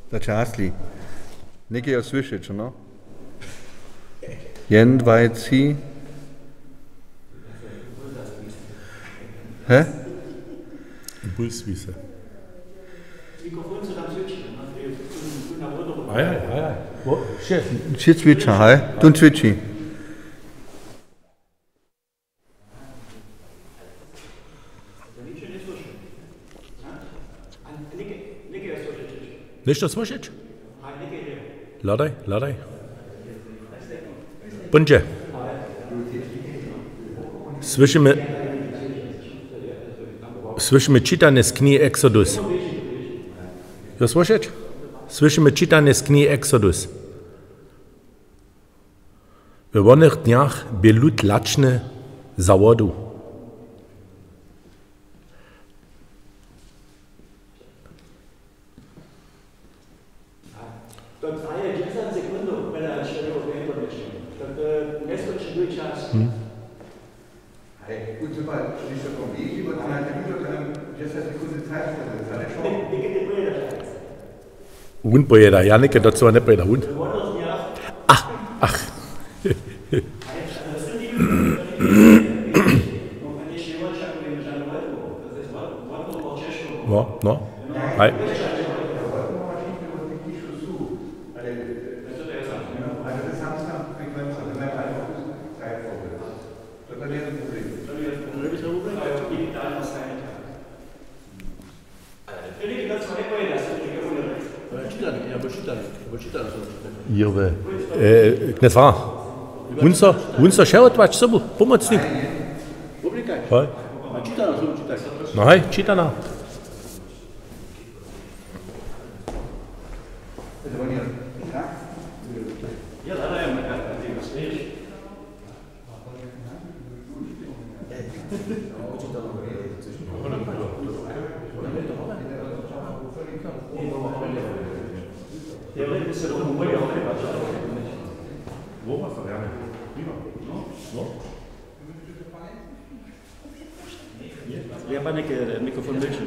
Začasli. Nekaj je slišeč, no? 1, 2, 3. Hä? Impulswiese. Mikrofon zu tam switchen, ne? Ja. Še. Še cviča, haj? Tu cviči. Nešto słyszeć? Ladaj. Bundzie. Słyszymy czytanie z księgi Exodus. Jo słyszeć? Słyszymy czytanie z księgi Exodus. W wolnych dniach był lud laczny zawodu. Dort war ja dieser Sekunde, wenn er Stelle auf der Internet steht. Dort lässt uns schon durchschauen. Gut, super. Nicht so vom Weg, aber dann halt wieder dann 10 Sekunden Zeit. Dicke die Bilder. Hund pojeda, Janike, to co nepojeda hund. Ach. Das sind die und wenn ich jemand schaue, den ich an das ist Wort Czesko. No. Hej. Jove. Knezva. Unser šeotvač sobu, pomocnik. Hej. No hej, čitana. Ja, Panneke, Mikrofon Milch.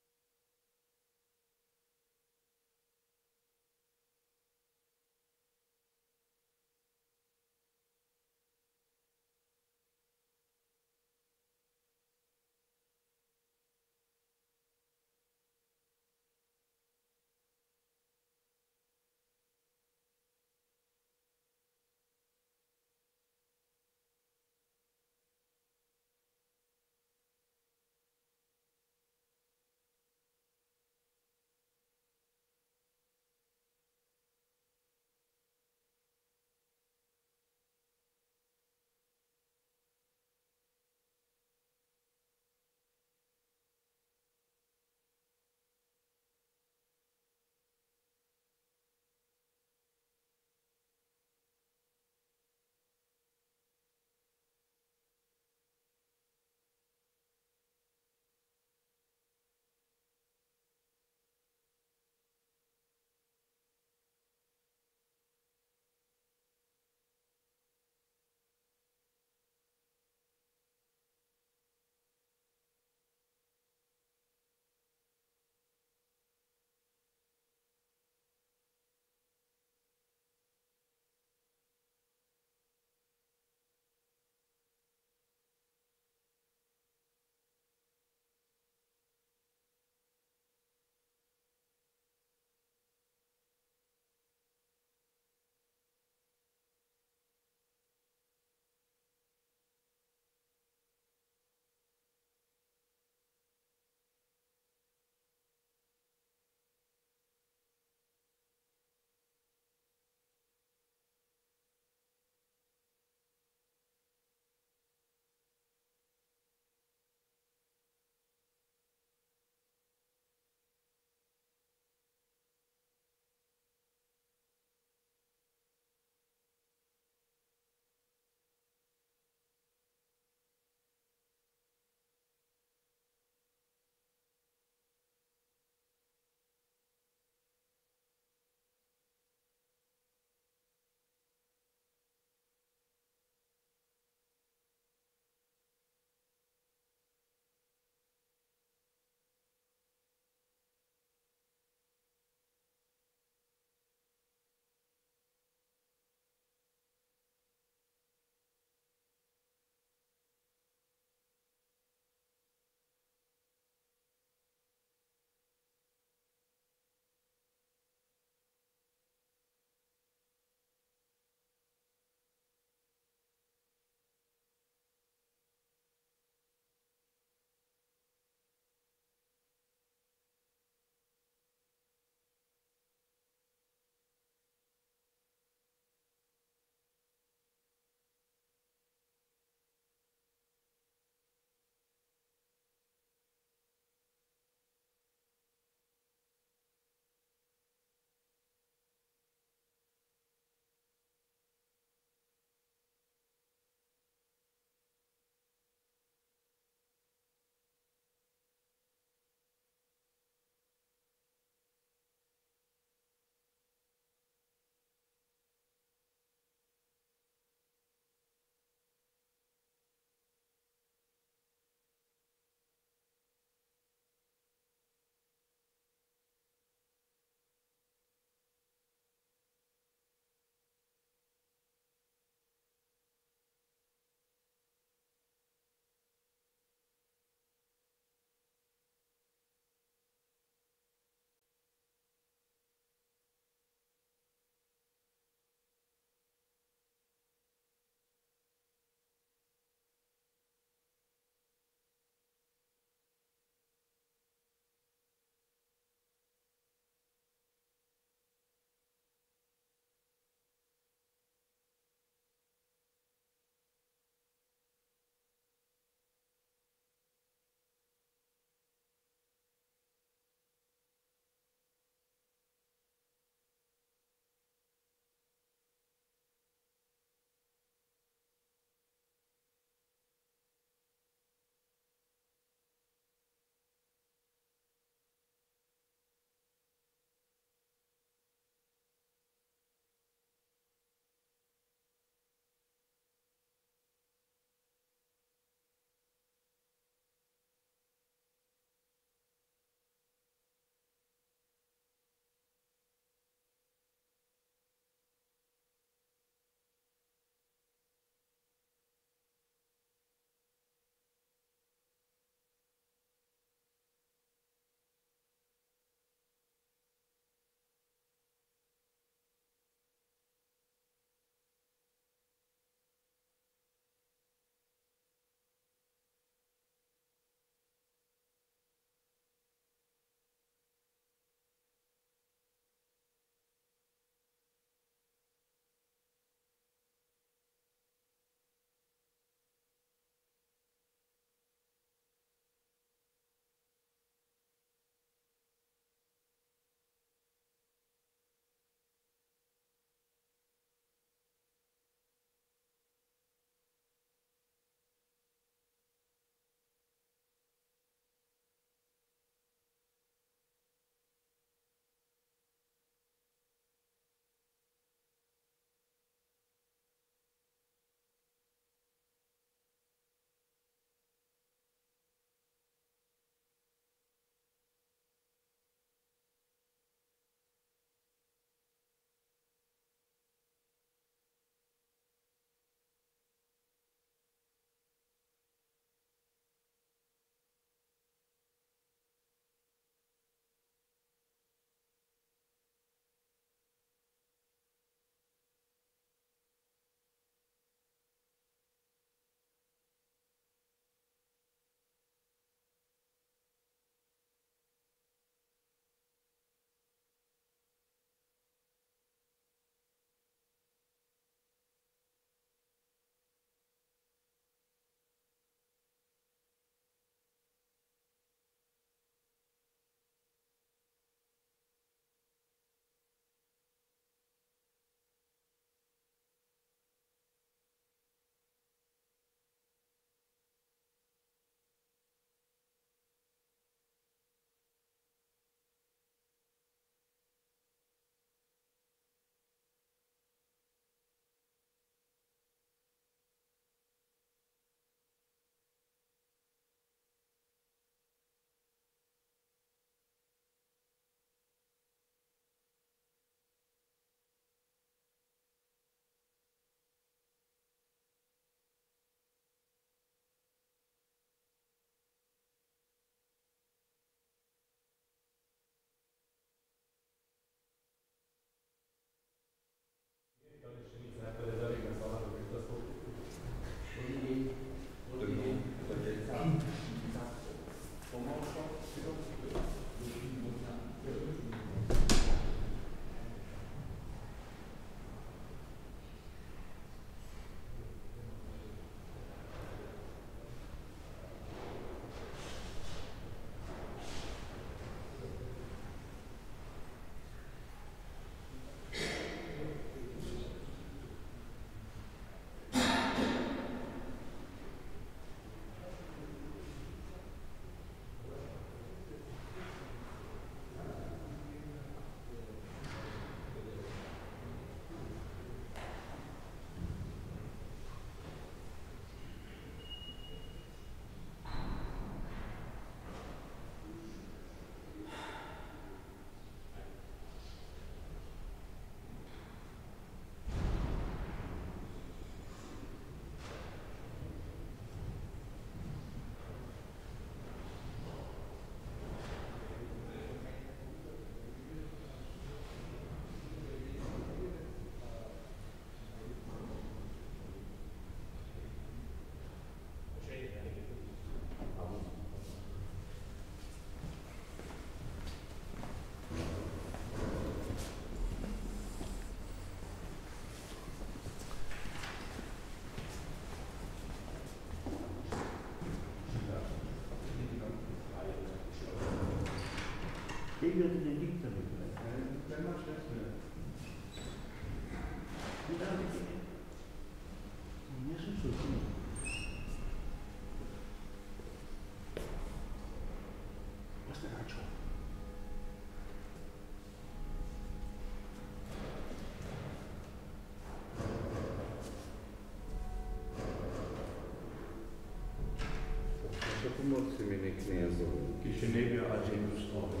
Pomocy mi kniezu. Kishinevi Agenus Oven.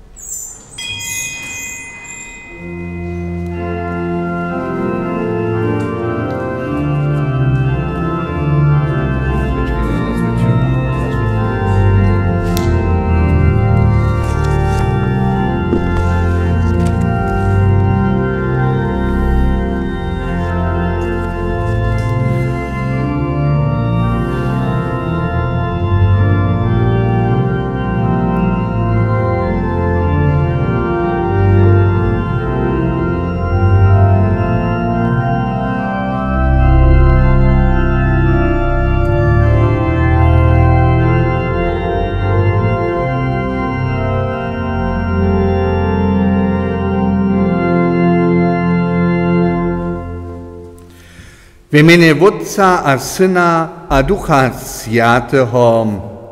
W imieniu Otca a Syna a Ducha Świętego.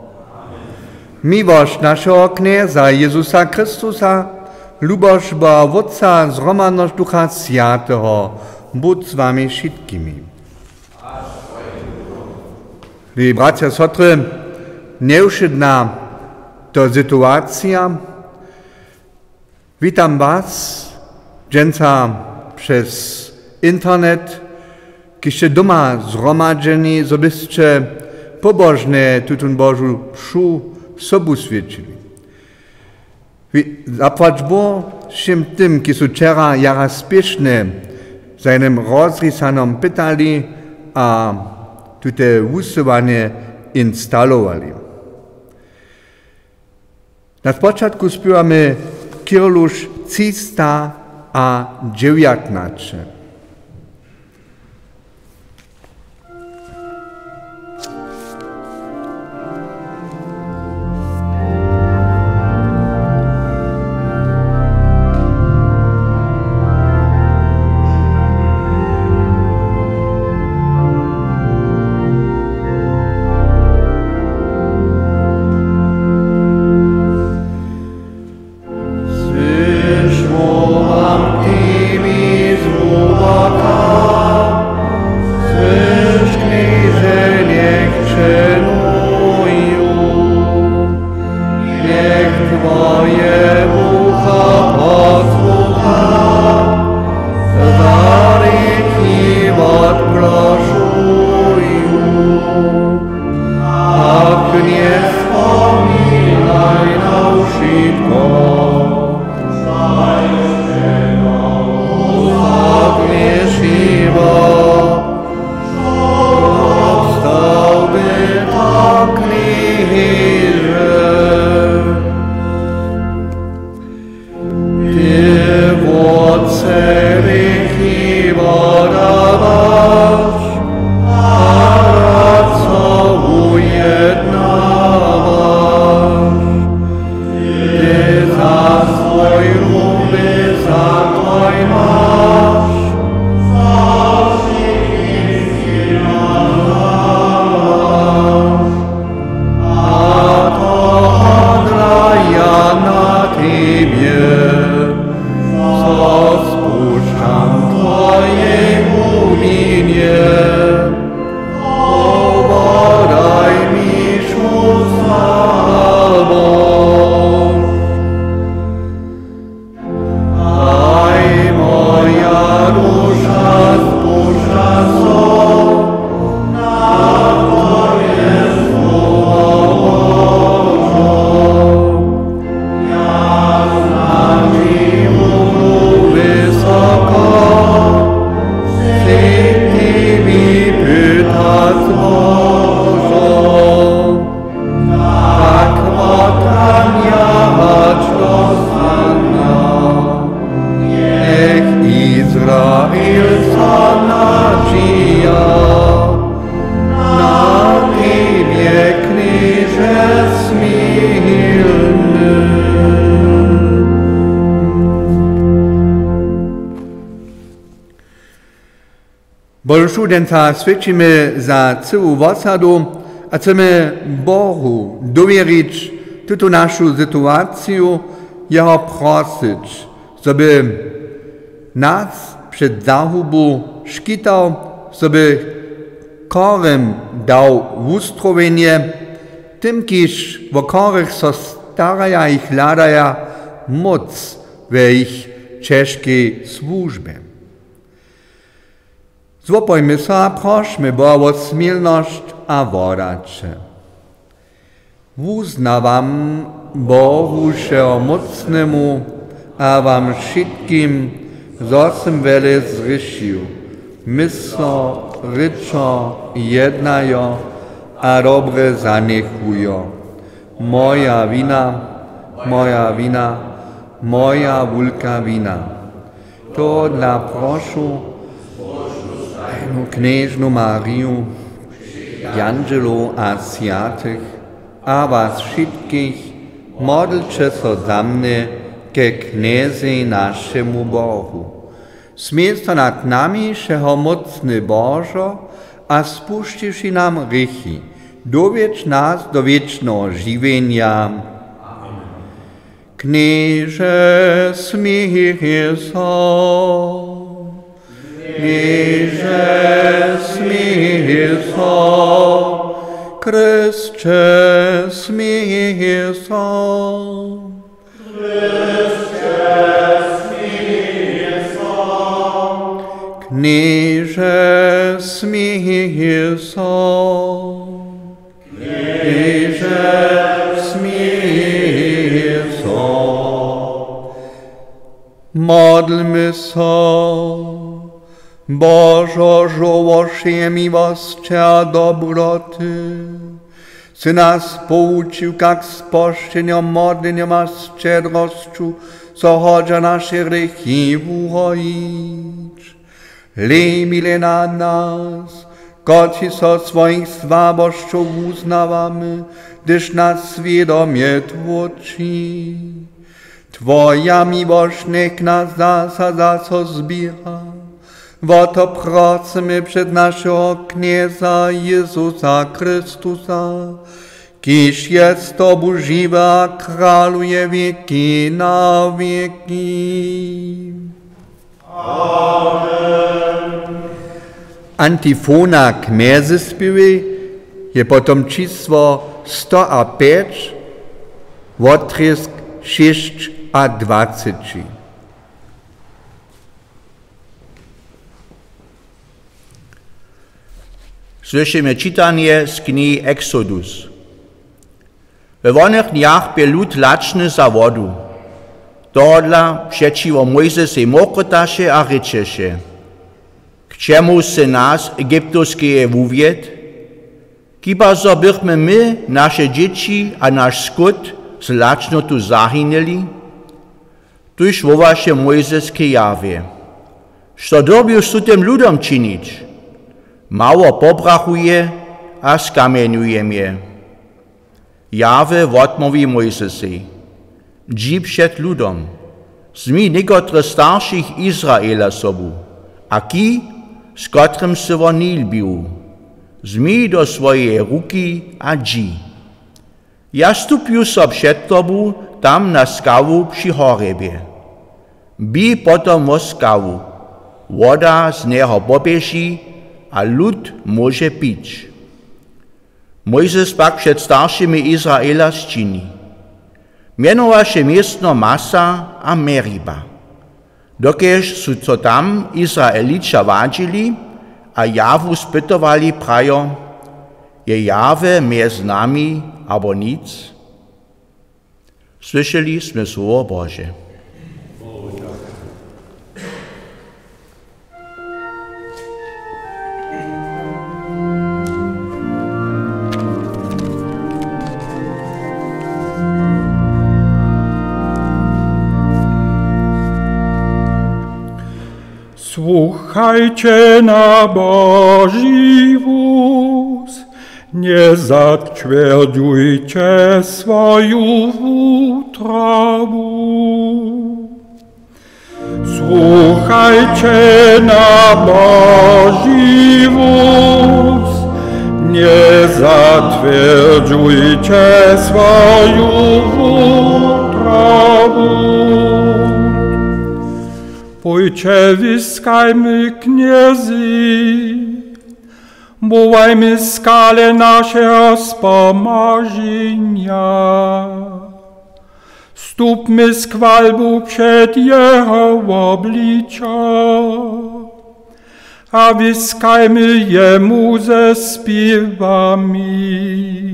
Miłość naszego Knieza Jezusa Chrystusa, lubość Boga Otca, zgromadność Ducha Świętego, bądź z wami wszystkimi. Liebe bracia i siostry, nieuszydna to sytuacja. Witam was, dżęca przez internet, kiedy doma zgromadzeni, so byście pobożnie tutun Bożu pšu sobu świadczyli. Zapłać Bo všem tym, ki su wczera jara spieszne seinem rozrysanom pytali, a tute wusowanie instalowali. Na początku śpiewamy Kirlusz 319. Słyszmo optimismu Bożu, den sa svědčíme za celou osadu a chceme Bohu dověřit tuto našu situaciju, jeho prosit, żeby nás před zahubu škytal, żeby korem dal ustrovenie, tym, kiž o korech so staraja i hľadaja moc ve ich češkej službe. Zopojme sa a prošme Boha o smilnosť a vodače. Uznavam Bohu všeomocnému a vám všetkým zosem vele zrešil, myslo, rečo, jednajo a dobre zanechujo. Moja vina, moja vulka vina. To dla prošu Kniežnu Mariju, Janželu a sviatych a vás všetkých modlite so za mne ke kniezi našemu Bohu. Smiesto nad nami všeho mocny Božo a spuštiši nám hriechy, dowiedz nás do wiecznego żywienia. Knieże smieje so, Knieże smieje so, Chryscze smieje so, Knieże smieje so, Knieże smieje so. Modlmy so. Bożo, żołošie miłości a dobroty, Ty nas pouczył, jak z poszczeniem, modleniem a szczedrością zachodza nasze grzechy uhoić. Lej mile na nas, Koci so swoich słabością uznawamy, gdyż nas świadomie tłoczy. Twoja miłość niech nas za co zbiera. Woto prosimy przed naszego Knieza Jezusa Chrystusa, kiż jest Tobu żywy, a kraluje wieki na wieki. Amen. Antifona Kniezy śpiewy je potom čísło 105, odtrysk 6 a 20. Słyszymy czytanie z knihy Exodus. We wonych dniach był lud laczny za wodu. Tohodla przeciwo Mojzesej mokrotaše a řečeše. K čemu se nás egyptowskie uwied? Kiba so bychmy my, nasze dzieci a nasz skut z lacznotu zahynęli? Tuż wołaše Mojzeskie jawie. Co dobił z tym ludom czynić? Mało pobrachuje a skamienuje mnie. Jawe odmówi Mojzesej. Dzi przed ludom. Zmi niekotre starszych Izraela sobu, a ki, z kotrym se wo nie lubił. Zmi do swojej ruki a dzi. Ja stupił so przed tobu tam na skawu przy Horebie. Bi potom o skawu. Woda z niego pobieži a lud może pić. Mojzes pak przed starszymi Izraela zczyni. Mianowaše miestno Masa a Meriba. Dokež su co tam Izraeliča vadžili a Javu spytovali prajo, je Jave mez nami, abo nic? Slyšeli sme slovo Bože. Słuchajcie na Boży wóz, nie zatwierdzujcie swoją utrabu. Słuchajcie na Boży wóz, nie zatwierdzujcie swoją wątrobu. Pójdźcie, wyskajmy kniezy, wołajmy skale naszego wspomożenia. Stupmy z chwalbu przed Jego oblicza, a wyskajmy Jemu ze śpiewami.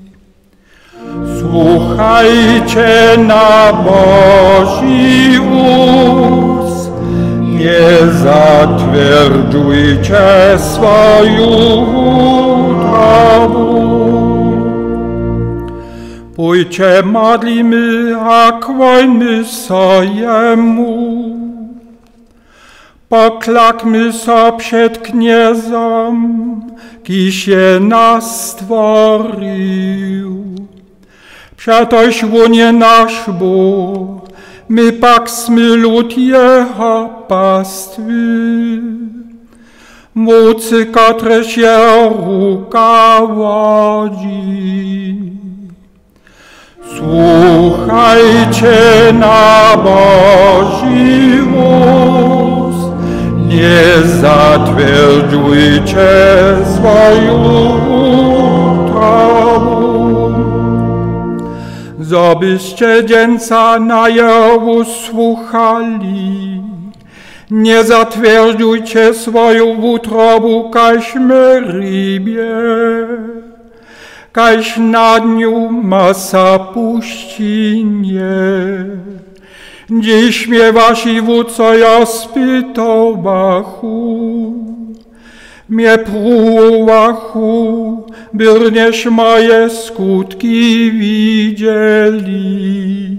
Słuchajcie na Boży wóz, nie zatwierdzujcie swoją wątrobu. Pójdźcie, modlimy, a kłońmy so Jemu. Poklakmy so przed kniezom, kiż je nas stworzył. Przetoś łonie nasz Bóg, my pak smy lud Jeho pastwy. Mocy, które się rukowadzi. Słuchajcie na Boży wóz, nie zatwierdzujcie swoją wątrobu. Zobyście dzieńca na Jego słuchali, nie zatwierdzujcie swoją wątrobu, kaśmy rybie. Kaś nad nią masa puścinie. Dziś mnie wasi wódco ja spytał bachu, mnie prułachu, byrnieś moje skutki widzieli.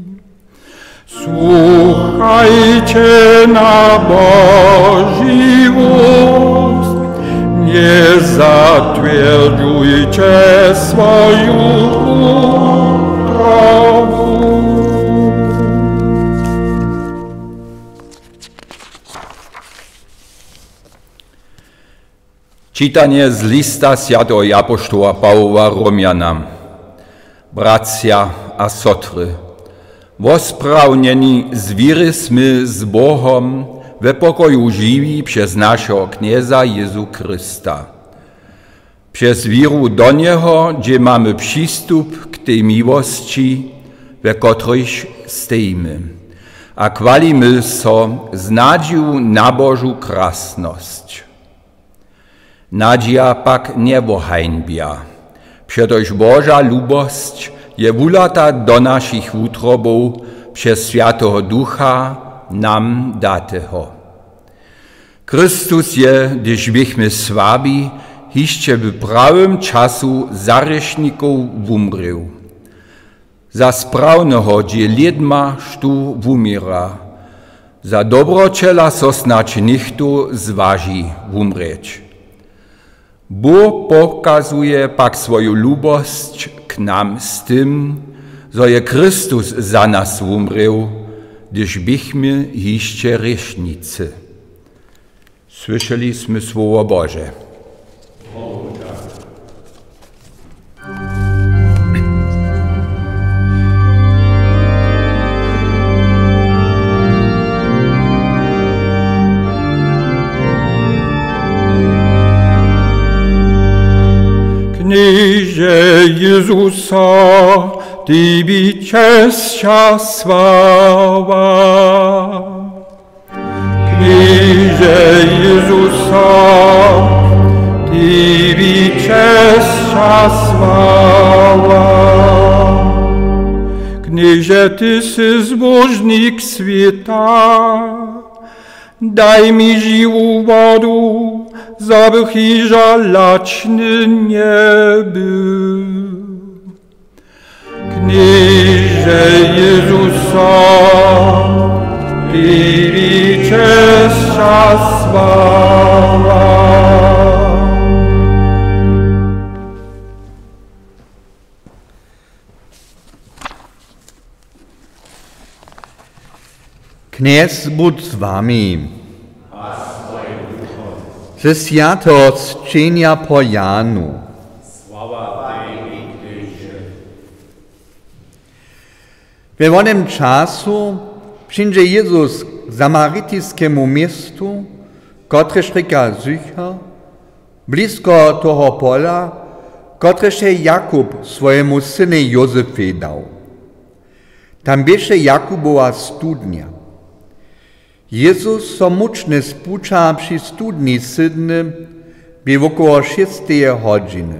Słuchajcie na Boży wóz, nie zatwierdzujcie swoją wątrobu. Czytanie z lista świętego apostoła Pawła Romianam. Bracia a sotry, wosprawnjeni zwirysmy z Bohom we pokoju żywi przez naszego knieza Jezu Chrysta. Przez wiru do Niego, gdzie mamy przystup k tej miłości, we której stoimy, a chwalimy so z nadzieją na Bożą krasność. Nadzieja pak nie wohańbia, przetoż Boża lubość je wulata do naszych utrobów przez Świętego Ducha nam datego. Chrystus je, gdyż byśmy słabi, jeszcze w prawym czasu za grzeszników umrł. Za sprawnego, gdzie lidma sztu umiera, za dobroczela sosnać nichtu zważy umrzeć. Bóg pokazuje pak swoją lubość k nam z tym, że je Chrystus za nas umrł, gdyż byśmy jeszcze grzesznicy. Słyszeliśmy Słowo Boże. Kniezie Jezusa, Tobie cześć sława. Kniezie Jezusa, Tobie cześć sława. Kniezie, Tyś zbożnik świata, daj mi żywą wodę, zabych i żalaczny nie był. Knieże Jezusa, Tobie cześć sława. Kněz buď s vámi. Ze sviatého čenia po Jánu. We onem czasu przyjdzie Jezus k samarytejskiemu miestu, kotreż rzeka Sychar, blisko toho pola, kotreż Jakub swojemu synu Józefie dał. Tam bieše Jakubova studnia. Jezus so mučne spuča przy studni sydny, by około 6 godziny.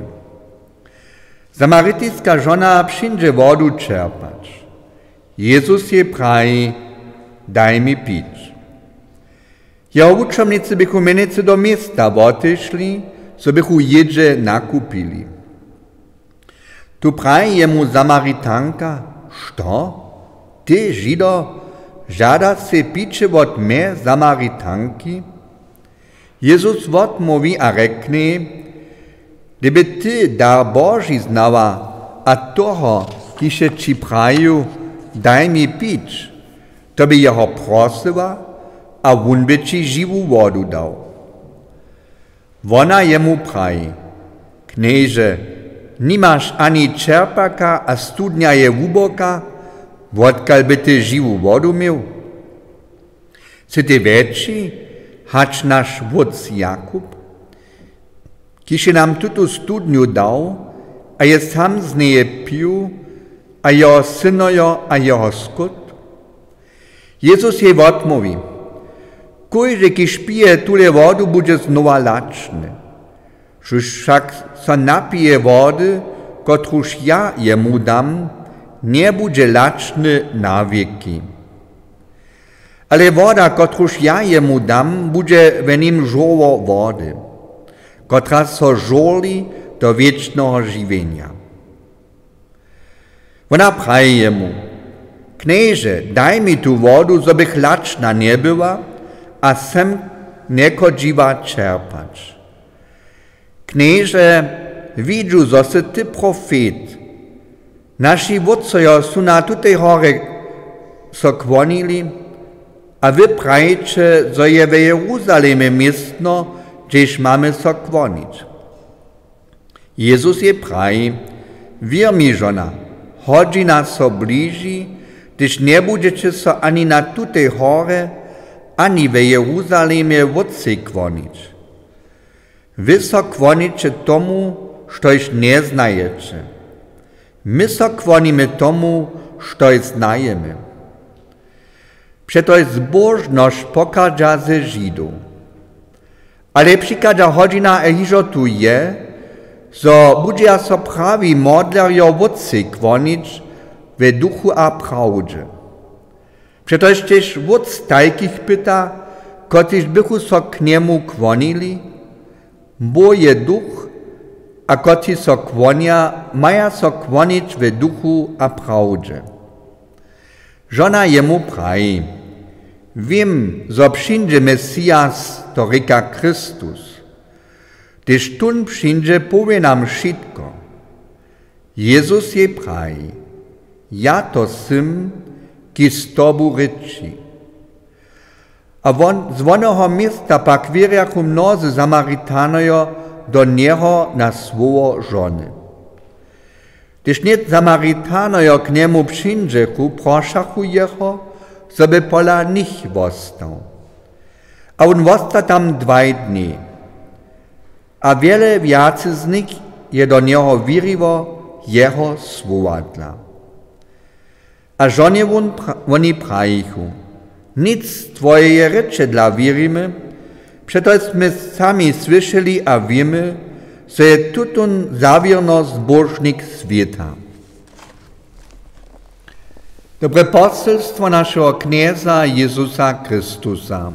Samarytejska żona przyjdzie wodu czerpać. Jezus je prawi, daj mi pić. Jeho uczomnicy bychu menice do miasta odeszli, so bychu jedzie nakupili. Tu prawi jemu Samarytanka, što? Ty, Žido, žada se piće od me, Samaritanki? Jezus odmówi a rekne, gdyby ty dar Boži znała, a toho, kiše ci praju, daj mi pić, to by jeho prosila, a on by ci żywą wodu dał. Ona jemu praji, knieże, nimasz ani čerpaka, a studnia je wuboka, wodkal by ty żywą wodu miał? Czy ty wieci, hacz nasz wódz Jakub, kiszy nam tutu studniu dał, a je sam z niej pił, a jeho synojo a jeho skut? Jezus jej odmówi, kujże kiż pije tule wodu, będzie znowa laczny. Żeż wszak so napije wody, kotruż ja jemu dam, nie będzie laczny na wieki. Ale woda, kotruż ja jemu dam, będzie w nim żoło wody, kotra so żoli do wiecznego żywienia. Ona prawi jemu, knieże, daj mi tu wodu, zo bych laczna nie była, a sem nechodziła czerpać. Knieże, widzę, zo se ty profet. Nasi wódcojo su na tutej hore so kwonili, a wy prajcie, zo je w Jeruzalemie miestno, gdzież mamy so kwonić. Jezus je prawi, wir mi żona, hodzi nas so bliži, gdyż nie będziecie so ani na tutej hore, ani w Jeruzalemie wódcy kwonić. Wy so kwonicie tomu, štož nie znajecie. My so kwonimy tomu, štož znajemy. Przeto zbożność pokaża ze Żydów. Ale przykazja godzina hižo tu je, so będzie so prawi modlerjo wódcy kwonić w duchu a prawdzie. Przeto też wódz takich pyta, kotryż bychu so k niemu kwonili, bo je duch, a kotrzy so kwonia, maja so kwonić w duchu a prawdzie. Żona jemu prawi, wiem, zo przyjdzie Mesijas, to rzeka Chrystus, gdyż tun przyjdzie, powie nam wszystko. Jezus je prawi, ja to sym, ki z tobu ryczy. A z onoho miasta pak wierjachu mnozy Samaritanojo do niego na słowo żony. Gdyż nie Samaritanojo k niemu przyjdziechu, proszachu jeho, żeby pola nich wostał. A on wosta tam 2 dni. A wiele wiacy z nich je do niego wiriło jeho słowadla. A żonie oni prawichu, nic twoje recze dla wirimy, przeto my sami słyszeli a wiemy, że je tutun zawierno zbożnik świata. Dobre poselstwo naszego knieza Jezusa Chrystusa.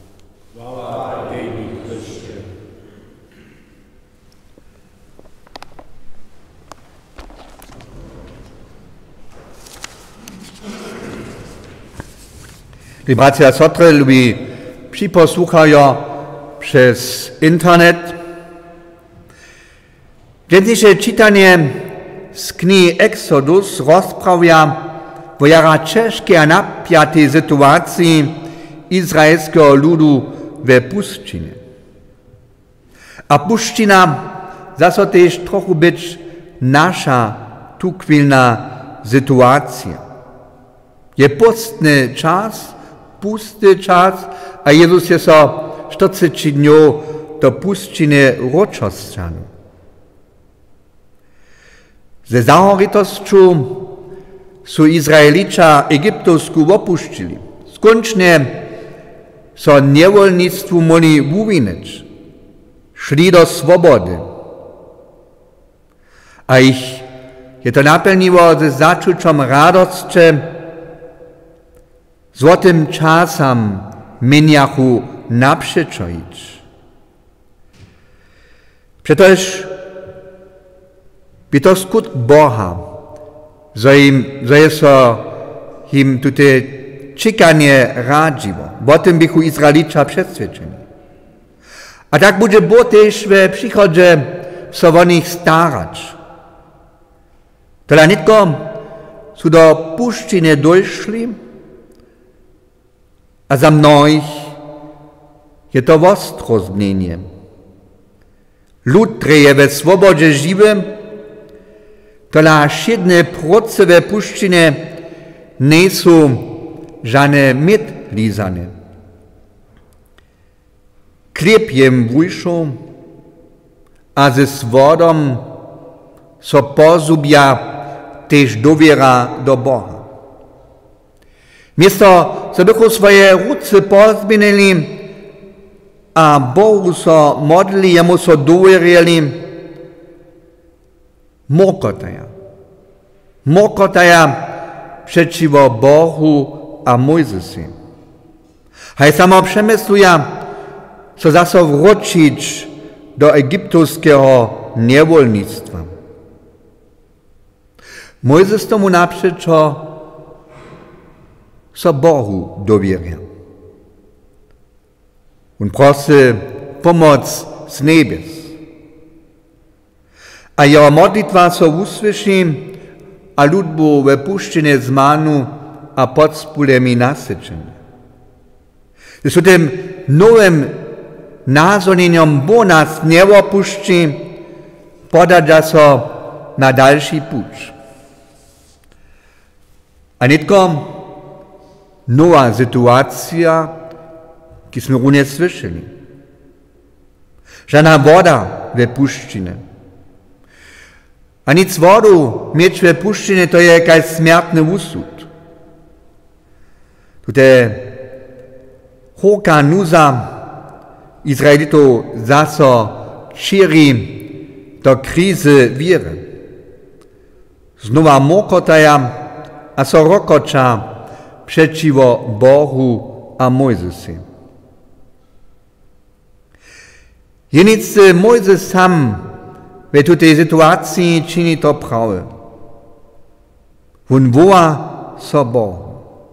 Bracia a sestry, lubi przyposłuchają przez internet. Dzisiejsze czytanie z knihy Exodus rozprawia wo jara ciężkiej a napiatej sytuacji izraelskiego ludu we puszczynie. A puszczyna zaso też trochę być nasza tukwilna sytuacja. Je pustny czas, pusty czas, a Jezus jest o 40 dni do puszczyny roczostanu. Ze zahorytością są Izraelicia Egiptowsku opuścili. Skończnie so niewolnictwu mogli uwinąć. Szli do swobody. A ich je to napełniło ze zaczuciem radości, złotym czasem miniachu naprzeczoić. Przecież by to skutk Boha, że jest im tutaj czekanie radziło. Bo tym bychu Izraelicia przeświadczeni. A tak będzie Bóg też w przychodzie so o nich starać. Tyle nie tylko są do puszczyny doszli, a za mnohich je to ostro zmienienie. Lud, który je we swobodzie żywy, tyle siedne proce we puszczynie nie są żadne medlizane. Chleb jem wyszł, a ze swodom so pozubia też dowiera do Boha. Miesto, co bychu swoje ruce pozmienili, a Bohu so modlili, jemu so dowierili, mokotaja przeciwko Bohu a Mojzesi. Haj samo przemysłuje, co zaso wrócić do egiptowskiego niewolnictwa. Mojzes tomu naprzeczo so Bohu dowierja. On prosi pomoc z niebies. A jeho modlitwa so usłyszy, a lud był we puszczynie z manu a pod spólemi nasyceni. Z tym nowym nazwanieniem Bóg nas nie opuści, poda so na dalszy puć. A nie tylko nowa sytuacja, którą również słyszeli. Żadna woda we puszczynie. A nic wodu mieć we puszczynie to jest jakiś śmiertny usud. Tutaj hoka nuza Izraelitów zaso šíri do krizy wiry. Znowa mokotaja a so rokoča przeciwko Bohu a Mojzesi. Jenicy Mojzes sam w tej sytuacji czyni to prawe. On woła so Bohu.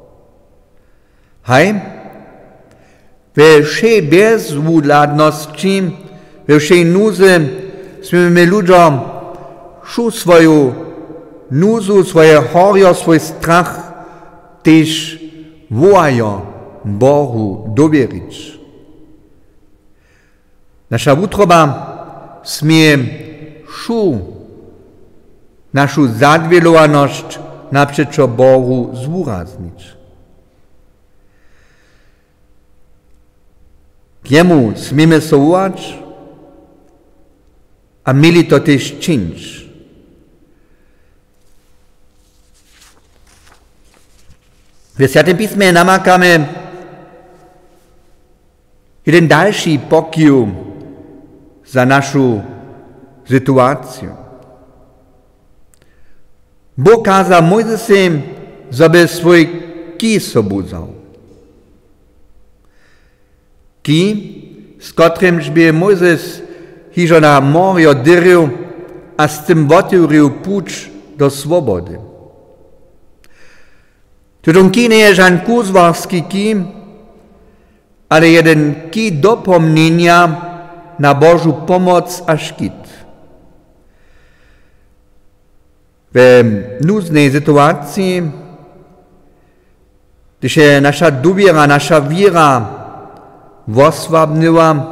Hej, we wszej bezwładności, we wszej nuzy, smy ludziom swoją nuzu, swoje chorio, swój strach też wołają Bohu dowierzyć. Nasza utroba smie naszą zadwielowaność naprzeciw Bohu zúraznić. Jemu smiemy sołać, a mieli to też czynić. W Świętym Pismie namakamy jeden dalszy pokój za naszą sytuację. Bóg kazał Mojzesem, żeby swój kij sobudzał. Kij, z którym by Mojzes hižo na morju dyrył, a z tym otworzył puć do swobody. Ten kij nie jest żaden kuzwarski kij, ale jeden kij dopomnienia na Bożą pomoc a szkit. W nuznej sytuacji Když je naša důvěra, naša víra osvabnula,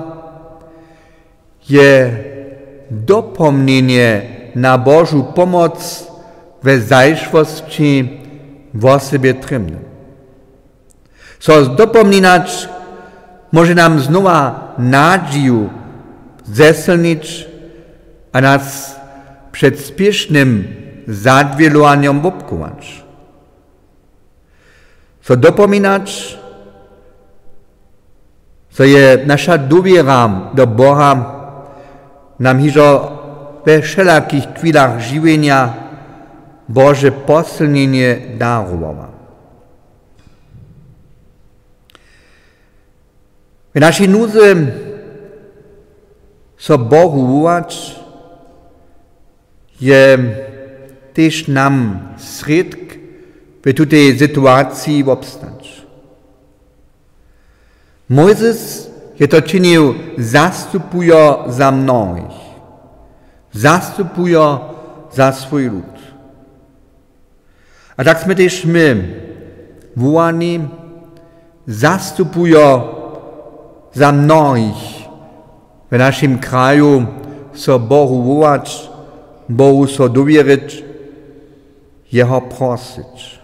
je dopomnění na Božu pomoc ve zajšvosti o sebe trymne. So dopomínać może nam znova nadzieju zesilnić, a nas przed spiesznym zadwielowaniem obkować. So dopominać, co je nasza důvěra do Boha nam hižo we wszelakich chwilach żywienia Boże posilnienie darowała. W naszej nudze so Bohu uwać je też nam sredk w tej sytuacji obstać. Mojzes je to czynił zastupujo za mnohých. Zastupujo za swój lud. A tak sme też my wołani zastupujo za mnohých w naszym kraju so Bohu wołać, Bohu so dowieryć, Jeho prosić.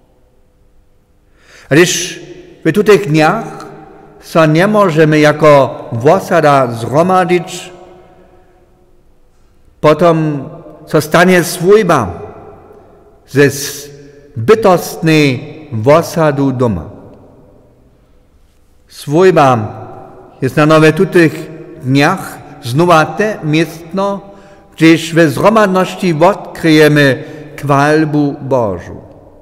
A když w tych dniach so nie możemy jako wosada zromadzić, potom so stanie swójba ze bytostnej wosadu doma. Swójba jest na nowe tych dniach znowa te miejsce, gdzieś we zromadności odkryjemy chwalbu Bożu.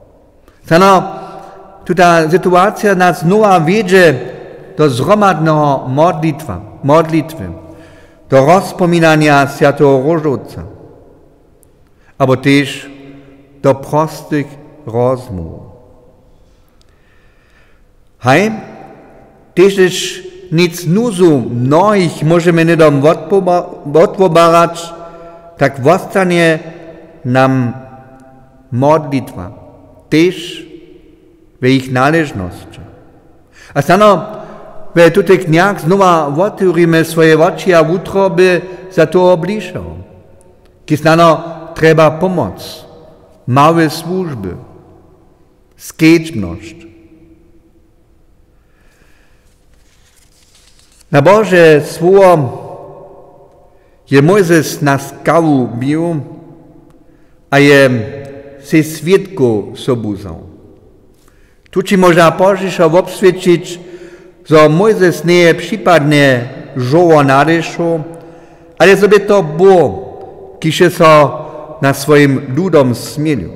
Ta sytuacja nas znowa wiedzie do zromadnego modlitwy, do rozpominania Świętego Różańca, albo też do prostych rozmów. Hej, też nic nuzu mnohých możemy nie dom odpobarać, tak zostanie nam modlitwa, też w ich należności. A stano, w tych dniach znowa otworzymy swoje oczy a utroby za to obliczą. Kisnano trzeba pomoc, małe służby, skeczność. Na Boże słowo je Mojzes na skalu bił, a je se świadku sobuzał. Tu ci można Bożisza obświadczyć, że Mojzes nie je przypadnie żoło nadeszł, ale sobie to Bóg, kiże so na swoim ludom smielił.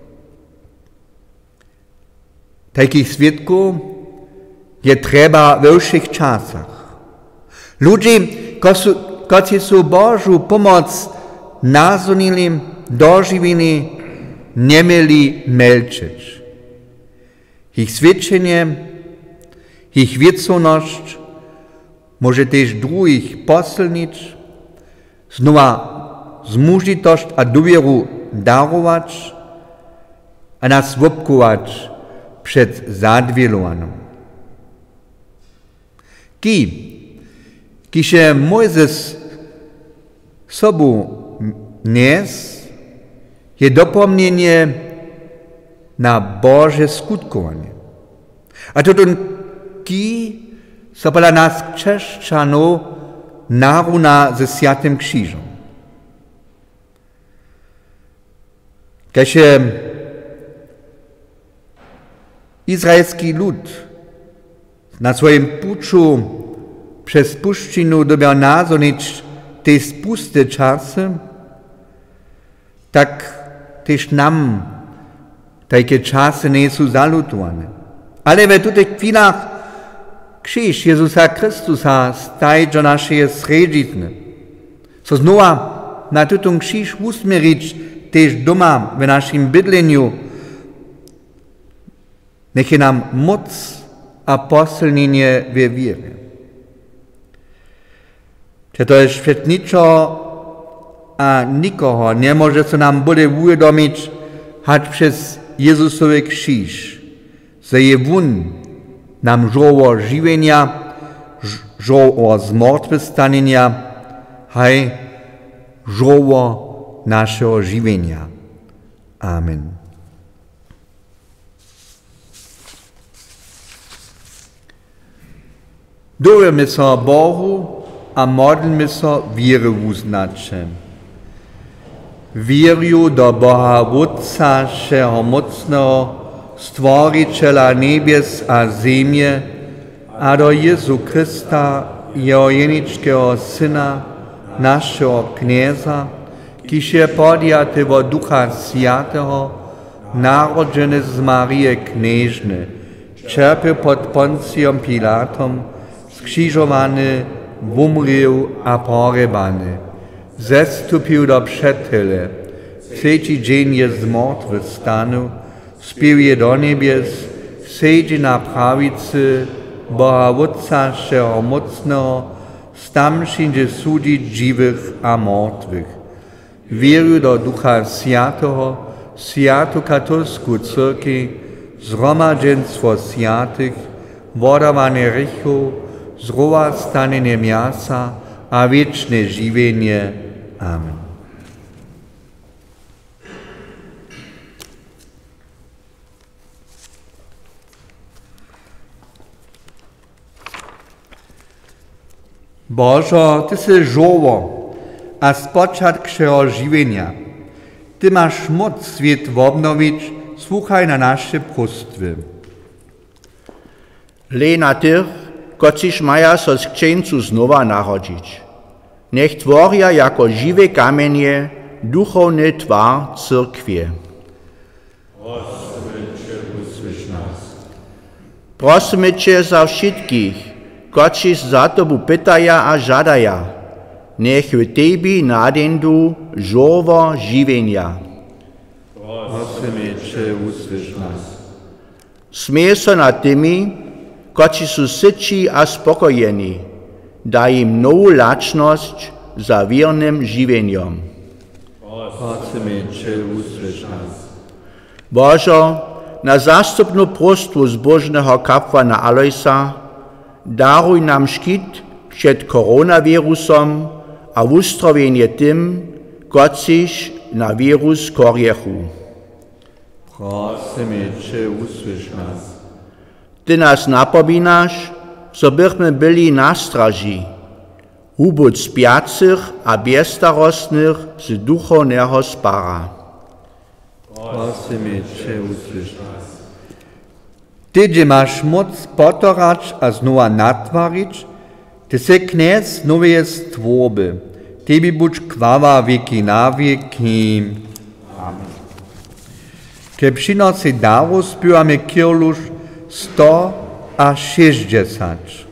Takich świadków je trzeba we wszech czasach. Ludzie, którzy są Bożu pomoc nazonili, dożywili, nie mieli milczeć. Ich świadczenie, ich wiedzoność może też drugich posilnić, znowa zmužitość a dowieru darować, a nas wopkować przed zadwielowaniem. Když je Mojzes sobu nes, je dopomnienie na Boże skutkowanie. A to ten so podľa nás křesťanov narúna ze Sviatým křížom. Když je izraelský lud na svojím puču przez puszczynu dobiał nazonić te spuste czasy, tak też nam takie czasy nie są zalutowane. Ale w tych chwilach krzyż Jezusa Chrystusa staje do naszej sredzizny. Co znowa na ten krzyż usmierzyć też doma w naszym bydleniu, niech je nam moc a posilnienie we wierze. Že to je świetniczo, a nikoho nie może się nam bude uvědomit, hać przez Jezusowy krzyż że je wun nam żoło żywienia, żoło zmartwychwstania, haj żoło naszego żywienia. Amen. Dujemy so Bohu a modlimy so wiry uznaczem. Wierju do Boha Wódca všeho mocného, Stvoriteľa nebies a zemie, a do Jezu Krista, Jeho jeničkého Syna, našeho knieza, kiž je podjatý vo Ducha Sviatého, narodžený z Marie Kniežny, čerpil pod Ponciom Pilatom, skřižovaný, umrel a pohrebany. Zestupil do přetele, třetí dzień je z mrtvých stanu, spěl je do nebies, sedí na pravici Boha Wódca všeho mocného, stamšinže súdiť živých a mrtvých. Věruj do Ducha Sviatého, sviatu katolsku církev, zhromaženstvo sviatých, vodovanie hriechov, zrovastanie miasa a wieczne żywienie. Amen. Bożo, Ty si żoło, a z początkowego żywienia. Ty masz moc świat obnowić, słuchaj na nasze prostwy. Lena tych, kociż maja so z księcu znowa narodzić. Niech tworia jako żywe kamienie duchowny twar cyrkwie. Prosimy Cię za wszystkich, kociż za Tobu pytaja a żadaja. Niech w Tebi nadendu żowo żywienia. Prosimy Cię, usłysz nas. Śmiej so nad tymi, kociż są syci a spokojeni, daj im nową laczność za wiernym żywieniem. Prosimy Cię, usłysz nas. Bożo, na zastupną prostwu zbożnego kapłana Alojsa, daruj nam szkit przed koronawirusem a uzdrowienie tym, kociż na wirus koriechu. Prosimy Cię, usłysz nas. Ty nas napomínaš, so bychmy byli na straži, hubud spiacych a bezstarostnych z duchownego spara. Prosimy Cię, usłysz nas. Ty, gdzie masz moc potorać a znowa natwarić, Ty se kniez nowej stworby. Tebi budź chwała wieki na wieki. Amen. Ke przynosi daru śpiewamy kirlusz 160.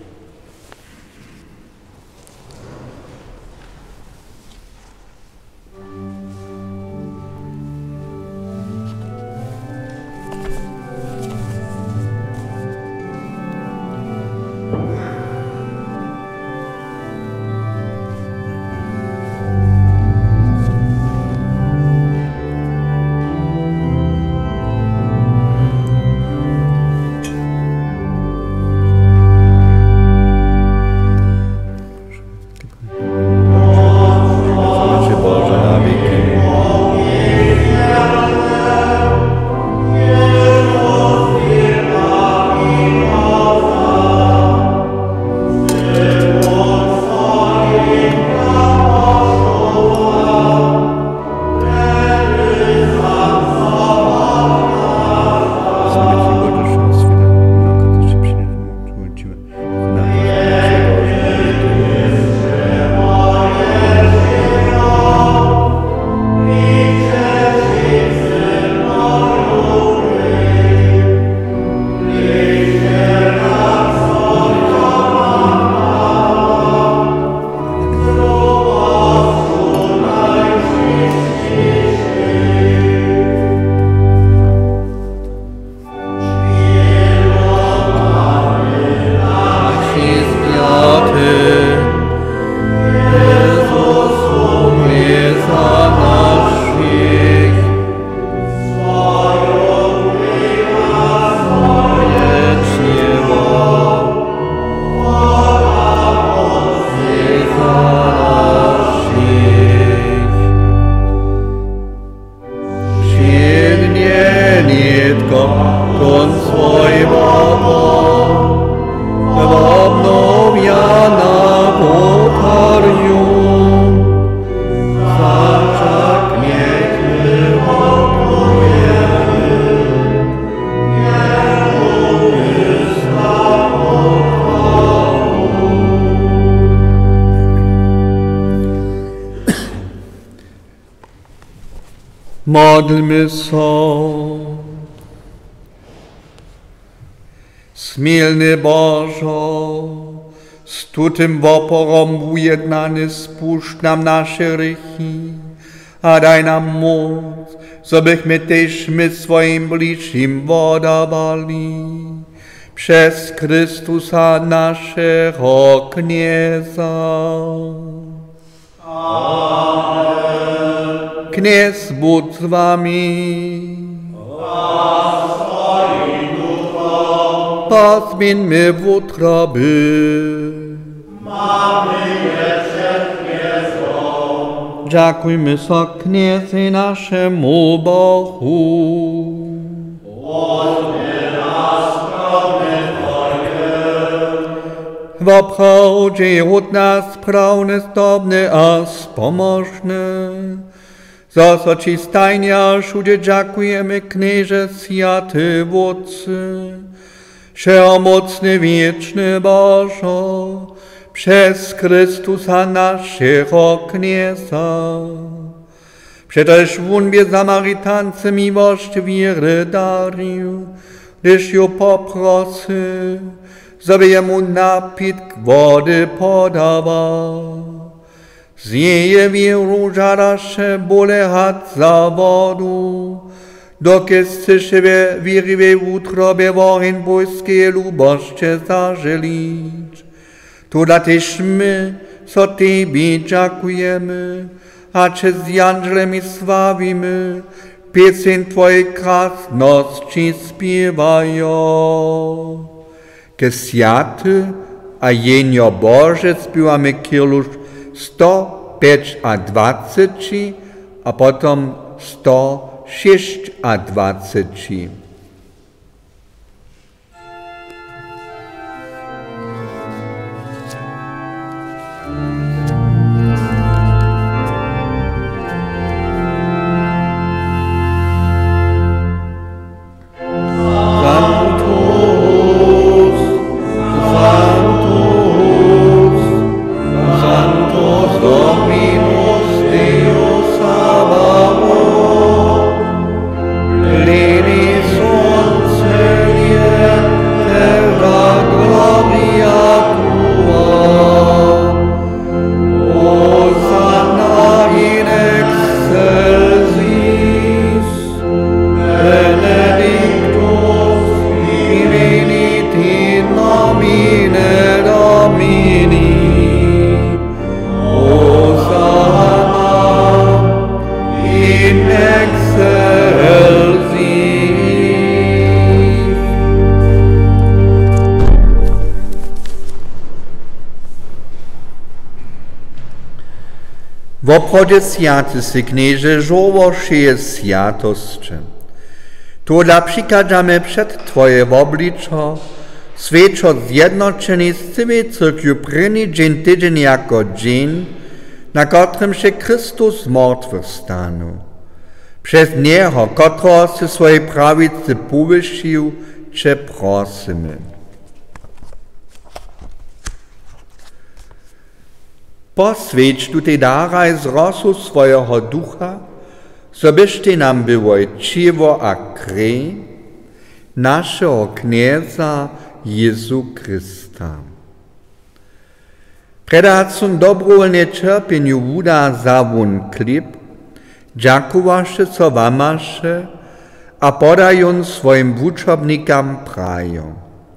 Modlmy się. Smilny Bożo, z tutym woporom ujednany spuszcz nam nasze rychy, a daj nam moc, żebyśmy też my swoim bliższym wodawali. Przez Chrystusa naszego Knieza. Amen. Kniez bądź z wami. Pozmiňme v utroby. Máme před knězom. Ďakujme sa kniezi našemu Bohu. Odne nás pravne Woprawdzie je od nas prawne, zdobne a spomożne. Za co ci stajnia wszędzie dziękujemy, Knieże Święty Wódcy, Wszechmocny Wieczny Bożo, przez Chrystusa naszego Knieza. Przecież on wie Samarytance miłość wiary darił, gdyż ją poprosy, żeby jemu napitk wody podawał. Z jej wielu żara się bolehat za wodu, dokie z siebie wierzywej w utrobie wojen bojskiej lubości zażylić. Tu też my, co Tobie dziękujemy, a Cię z angelami sławimy, pieśń Twojej krasności śpiewają. Ke Święty a Jenio Boże śpiewamy kielusz 125, a potom 126. W obchodzie święty Knieże żołoszy świętości. Tu dla przykazamy przed Twoje obliczo, świeczo zjednoczeni z całej cyrkwi první dzień tydzień jako dzień, na którym się Chrystus zmartwychwstanu. Przez Niego, którego się swojej prawicy powyższył, Cię prosimy. Posvěť tutaj daraj z rosu svojho ducha, żebyście nam było ciło a krew naszego Knieza Jezu Chrysta. Predacun dobrovoľne čerpeniu vúda za won chleb, dziękowaše co wamaše a podajon svojim wučobnikam prajo.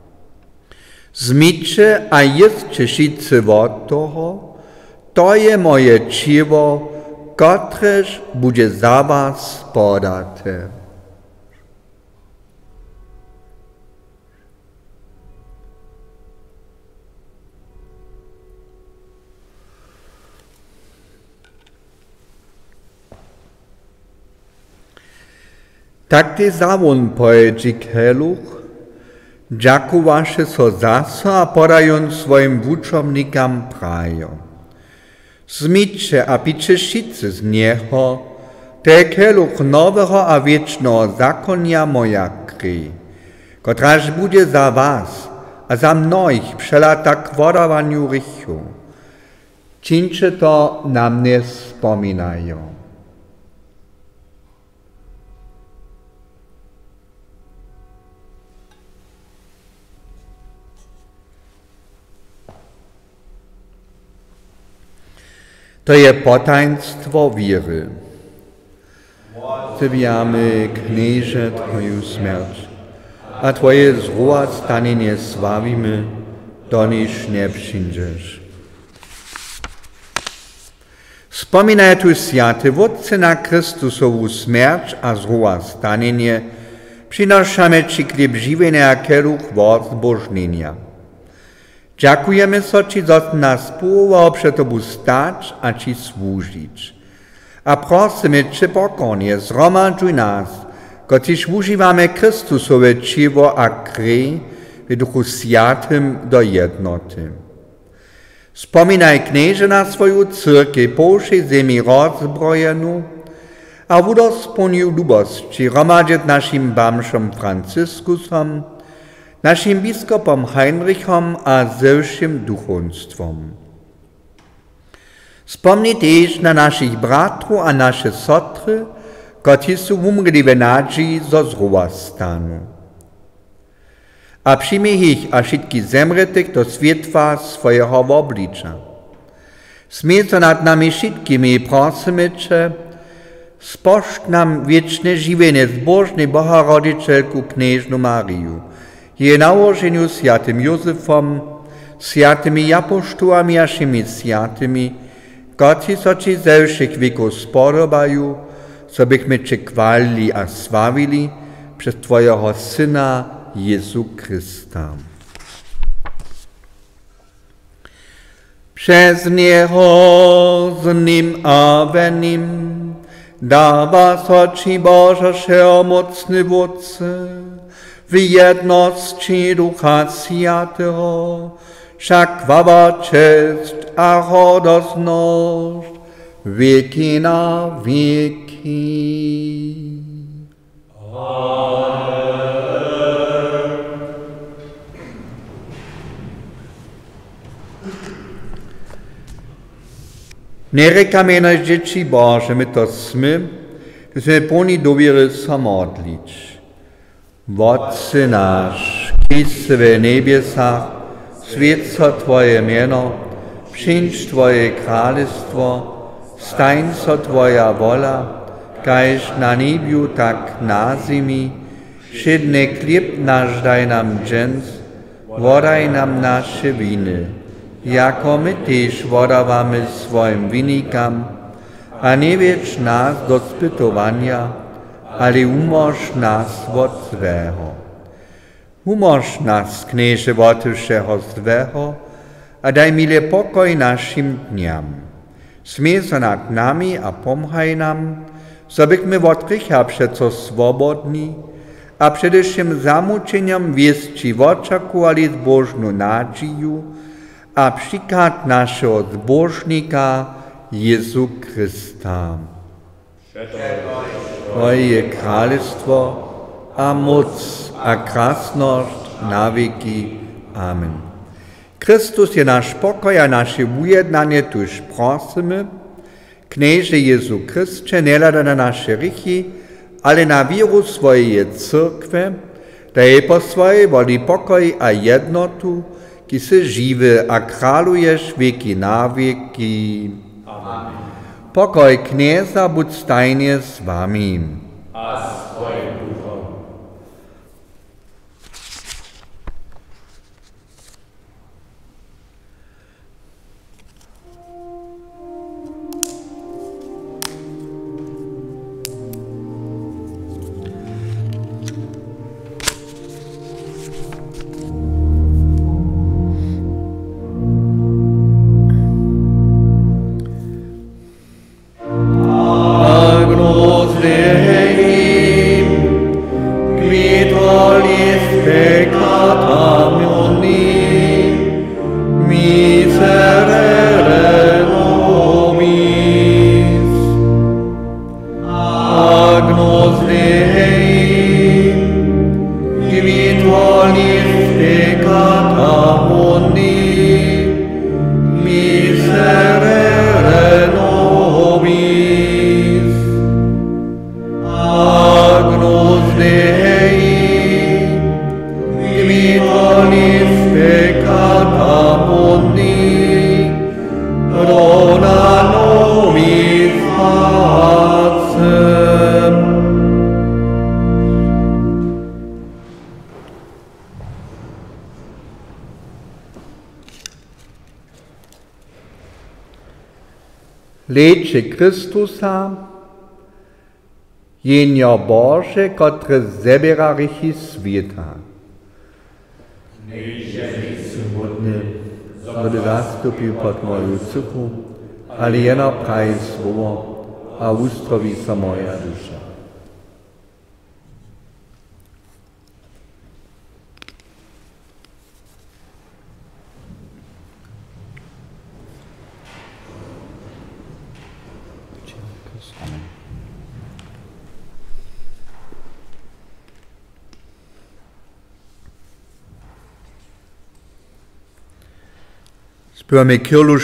Zmyće a jedzcie šice od toho, to je moje ciło, kotreż bude za was podate. Tak ty zawon pojedzi keluch, dziękowaše so zaso a podajon swoim wučobnikam prajo. Zmyće a piće šice z Niego, te keluch nowego a wiecznego zakonia moja krew, kotraż bude za was a za mnoich przelata k wodawaniu rychu. Czyńcie to na mnie wspominają. To je potajnstvo víry. Zjevíme, knieže, Tvoju smrť a Tvoje zruastanenie slavíme, doniž nepřijdeš. Vzpomínaj tu sviaty vodce na Kristusovu smrť a zruastanenie, prinašame Ci chleb živenia a keluch vod zbožnenia. Ďakujeme so Ci, za nás povolal před Tobu stať a Ci slúžiť. A prosíme Cię pokornie, zhromadžuj nás, kotříž užívame Kristusové čivo a krev v Duchu Svatým do jednoty. Vzpomínaj knieže na svoju církev po všej zemi rozbrojenú a udosplňuj ľubosti hromadžiť našim bamšom Franciskusom, našim biskupom Heinrichom a zelším duchovstvom. Spomni tiež na našich bratrov a naše sotry, ktorí sú umreli v nádži zo zruastanu. A přijmi ich a všetky zemretých do svetla svojho obliča. Smej sa nad nami všetkými, prosíme Če, spošť nám viečne živenie zbožnej Bohorodičelku kniežnu Máriu, jej nałożeniu svatým Jozefom, svatými apoštolami a všemi svatými, ktorí sa Či ze všech vekov spodobajú, so bychme Če chválili a slavili přes Tvojho Syna Jezu Krista. Przez Niego, z Nim a we Nim, dáva so Ci Bože všeomocný Vodce, w jedności Ducha Svatého, však chwała, cześć a radosność, wieki na wieki. Nerekamy nasz dzieci Boże, my to smy, że poni dowiery samodlić. Wodcy nasz, kiś w niebiesach, święć Twoje miano, przyjdź Twoje królestwo, stań so Twoja wola, kajż na niebiu, tak na ziemi. Wszedny chleb nasz daj nam dżens, wodaj nam nasze winy, jako my też wodawamy swoim winnikam, a nie wiedz nas do spytowania, ale umorz nas od złego. Umorz nas, knieże, od wszego złego, a daj mile pokoj naszym dniam. Smej se nad nami a pomhaj nam, so bychmy od grycha przeco swobodni, a především zamučeniem wiesci oczekowali zbożną nadzieję, a przykład naszego zbożnika Jezu Chrysta. Twoje królestwo, a moc, a krasność na wieki. Amen. Chrystus je nasz pokoj a nasze ujednanie, tuż prosimy, knieże Jezu Chryście, nie lada na nasze rychy, ale na wieru swojej cyrkwy, daje po swojej woli pokoj a jednotu, ki se žiwy a kralujesz wieki na wieki. Amen. Pokoj knieza buď stajnie z wami. A z Twoim duchom. Agnus Dei pleče Kristusa, jenja Bože, kotre zebera rychy světa. Aby zastupil pod moju cukru, ale jena praj slovo a ustroví se moja duša. Spijeme Kirlu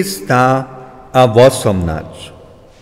418.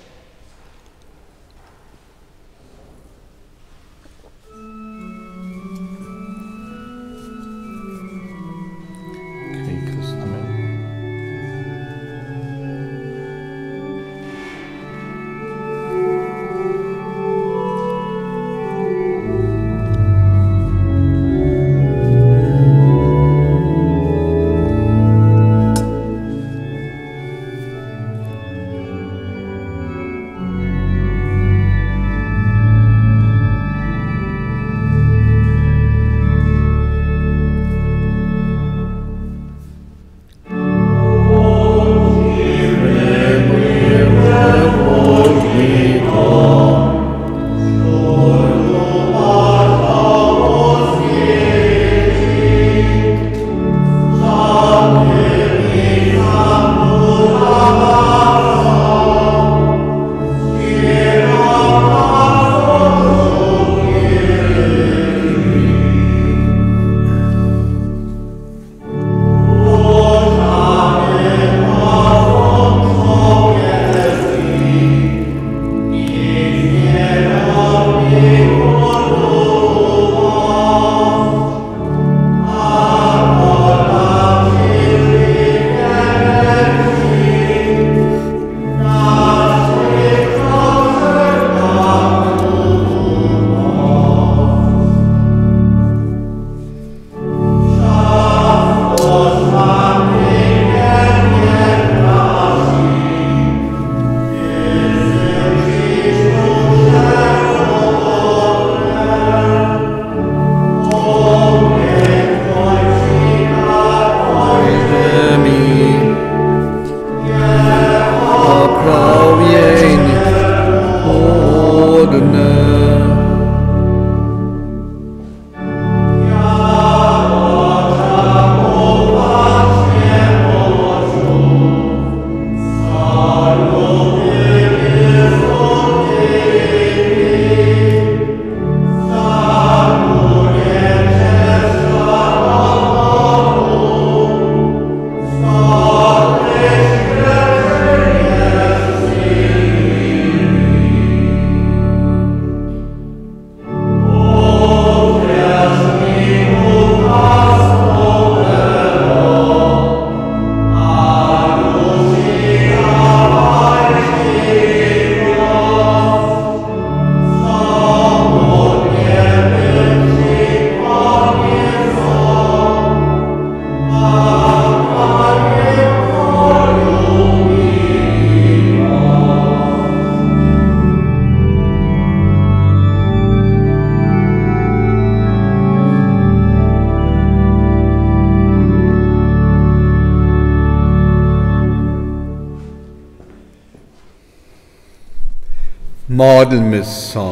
Módlmy się.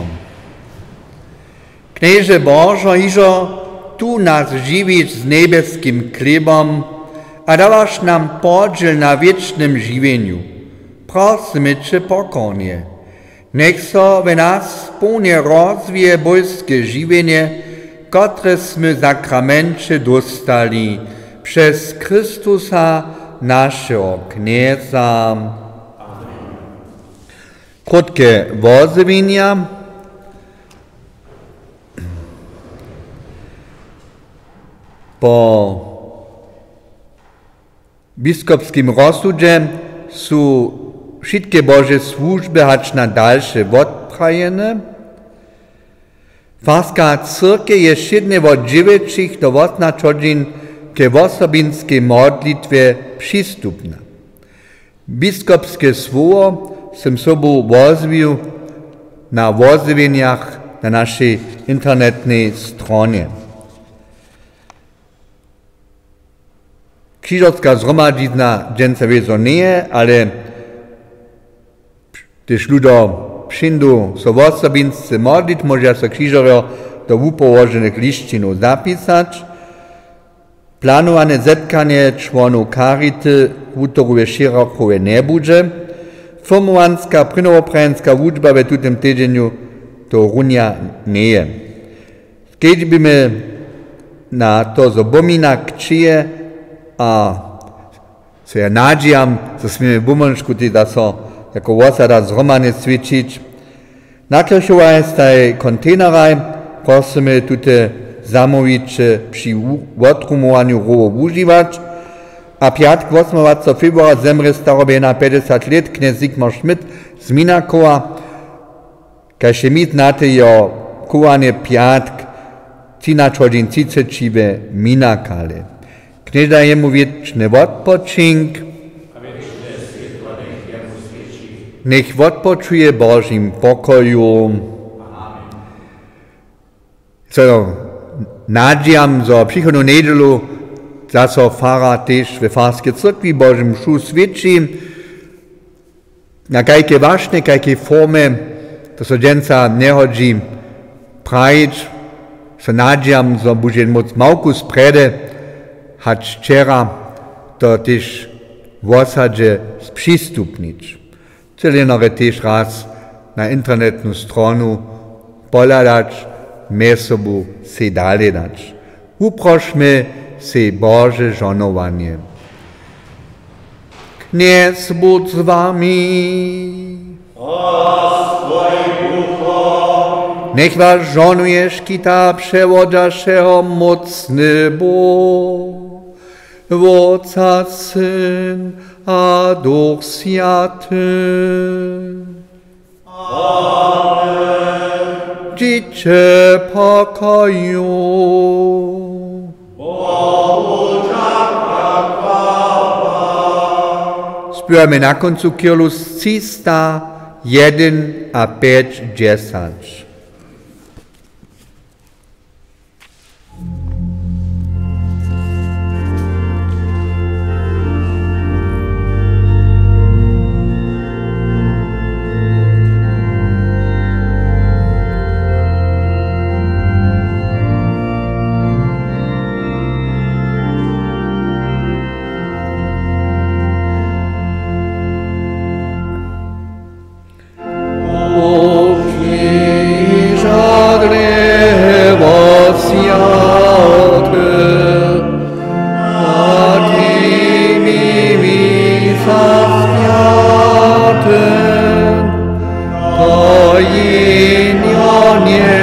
Knieże Bożo, iżo tu nas żywisz z niebieskim chlebom, a dawasz nam podziel na wiecznym żywieniu. Prosimy Cię pokornie. Niech so w nas pełnie rozwije boskie żywienie, któreśmy sakramencie dostali przez Chrystusa, naszego Knieza. Krótkie wozywienia. Po biskupskim rozsudzie są wszystkie Boże służby hacz na dalsze odprajene. Farska cyrkiew jest siednie od 9 do 18 godzin k osobinskiej modlitwie przystupna. Biskopskie słowo jsem sobą wozwił na wozwieniach na naszej internetnej stronie. Krzyżowska zgromadzizna dżęca wiezo nie, ale gdyż ludo przyndu so wosobinscy modlić, może so krzyżowo do upołożonych liścinów zapisać. Planowane zetkanie członów Charity utoruje szeroko nie będzie. Formułanska, prynowoprajenska uczba w tym tydzieniu to runia nie je. Kiedy bymy na to zobomina kczyje, a co ja nadziejam, że smimy bumonczku da so jako osada zromane świecić. Na Kirchowa jest taj konteneraj, prosimy tutaj zamówić przy otrumowaniu rowo używać. A piatk 8. februara zemre starobie na 50 lat kniez Sigmar Schmidt z Minakowa. Kaž mi znate jo kowanie piatk, tina čodin cicečive Minakale. Kniežda jemu wieczny odpoczynk, niech odpoczuje Bożym pokoju. So, nadziejam, że przychodną niedzielu zaso fara też we Farskiej Cyrkwi Bożym mszu świeci. Na kajkie ważne, kajkie formy, to so dżęca nie chodzi prajić, so nadziejam, że będzie moc małku sprede, hać wczera to też w osadzie sprzystupnić. Celinore też raz na internetną stronę poladać, my sobu se dalej dać. Uprośmy se Boże żonowanie. Kniez bądź z wami. Niech was żonuje szkita przewodzącego mocny Bóg, Otca, Syn, a Duch Święty. Amen. Dziecię pokoju. Spüramy na końcu Kirlus 301 a 5:10. nie